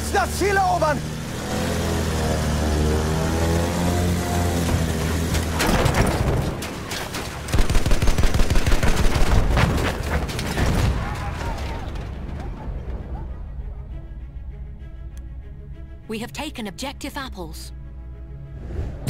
uns das Ziel erobern! We have taken objective apples.